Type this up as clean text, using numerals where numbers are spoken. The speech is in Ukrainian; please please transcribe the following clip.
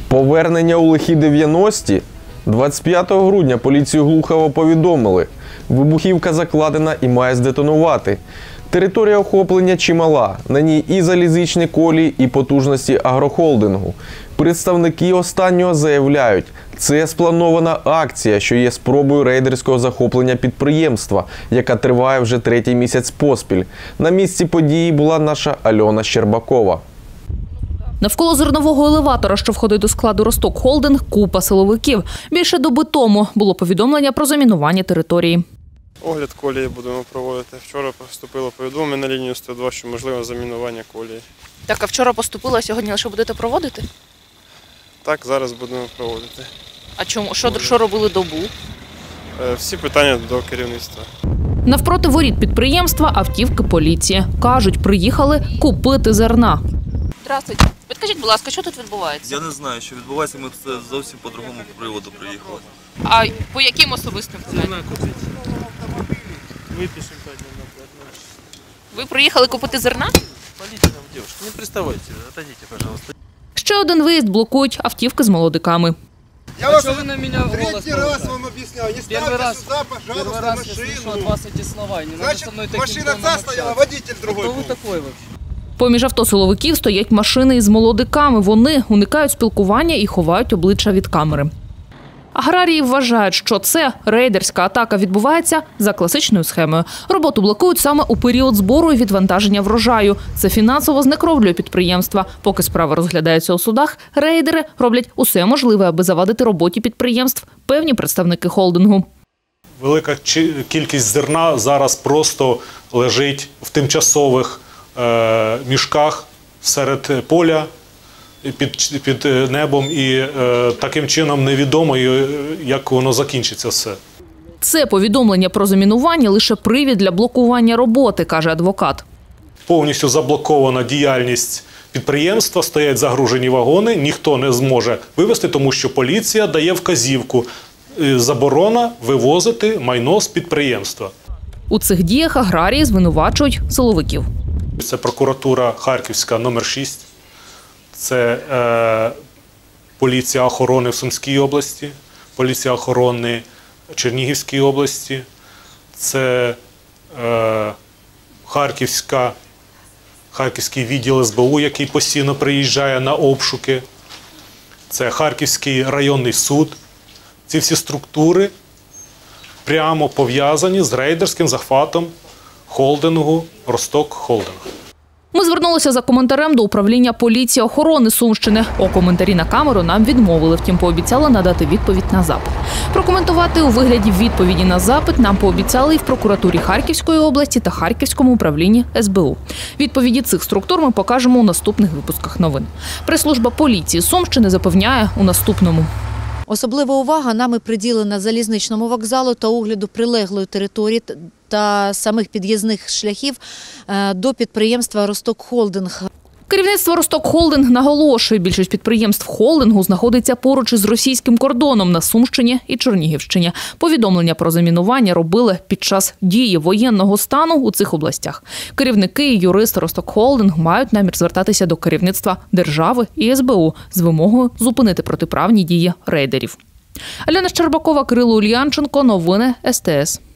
Повернення у лихі 90-ті? 25 грудня поліцію Глухова повідомили – вибухівка закладена і має здетонувати. Територія охоплення чимала, на ній і залізничні колії, і потужності агрохолдингу. Представники останнього заявляють – це спланована акція, що є спробою рейдерського захоплення підприємства, яка триває вже 3-й місяць поспіль. На місці події була наша Альона Щербакова. Навколо зернового елеватора, що входить до складу Росток Холдинг, купа силовиків. Більше доби тому було повідомлення про замінування території. Огляд колії будемо проводити. Вчора поступило повідомлення на лінію 102, що можливе замінування колії. Так, а вчора поступило, а сьогодні лише будете проводити? Так, зараз будемо проводити. А чому? Що робили добу? Всі питання до керівництва. Навпроти воріт підприємства автівки поліції. Кажуть, приїхали купити зерна. Здравствуйте. Підкажіть, будь ласка, що тут відбувається? Я не знаю, що відбувається, ми це зовсім по другому приводу приїхали. А по яким особистим питанням? Ви приїхали купити зерна? Поліція нам, дівчатка, не приставайте, отойдіть, пожалуйста. Ще один виїзд блокують автівки з молодиками. Я вас на меня третий раз вам объясняю. Не ставьте сюда, пожалуйста, машину. От вас эти слова. Не надо со мной Значит, таким машина тоном та стояла, водитель другой Кто вы был. такой вообще? Поміж авто силовиків стоять машини із молодиками. Вони уникають спілкування і ховають обличчя від камери. Аграрії вважають, що це рейдерська атака відбувається за класичною схемою. Роботу блокують саме у період збору і відвантаження врожаю. Це фінансово знекровлює підприємства. Поки справа розглядається у судах, рейдери роблять усе можливе, аби завадити роботі підприємств, певні представники холдингу. Велика кількість зерна зараз просто лежить в тимчасових мішках серед поля, під небом, і таким чином невідомо, як воно закінчиться все. Це повідомлення про замінування – лише привід для блокування роботи, каже адвокат. Повністю заблокована діяльність підприємства, стоять загружені вагони, ніхто не зможе вивезти, тому що поліція дає вказівку – заборона вивозити майно з підприємства. У цих діях аграрії звинувачують силовиків. Це прокуратура Харківська номер 6. Це поліція охорони в Сумській області, поліція охорони в Чернігівській області, це Харківський відділ СБУ, який постійно приїжджає на обшуки, це Харківський районний суд. Ці всі структури прямо пов'язані з рейдерським захватом холдингу «Росток Холдинг». Ми звернулися за коментарем до управління поліції охорони Сумщини. У коментарі на камеру нам відмовили, втім пообіцяли надати відповідь на запит. Прокоментувати у вигляді відповіді на запит нам пообіцяли і в прокуратурі Харківської області та Харківському управлінні СБУ. Відповіді цих структур ми покажемо у наступних випусках новин. Прес-служба поліції Сумщини запевняє у наступному. Особлива увага нами приділена залізничному вокзалу та огляду прилеглої території та самих під'їзних шляхів до підприємства «Росток Холдинг». Керівництво «Росток Холдинг» наголошує, більшість підприємств холдингу знаходиться поруч із російським кордоном на Сумщині і Чернігівщині. Повідомлення про замінування робили під час дії воєнного стану у цих областях. Керівники і юристи «Росток Холдинг» мають намір звертатися до керівництва держави і СБУ з вимогою зупинити протиправні дії рейдерів. Альона Щербакова, Кирило Ульянченко. Новини СТС.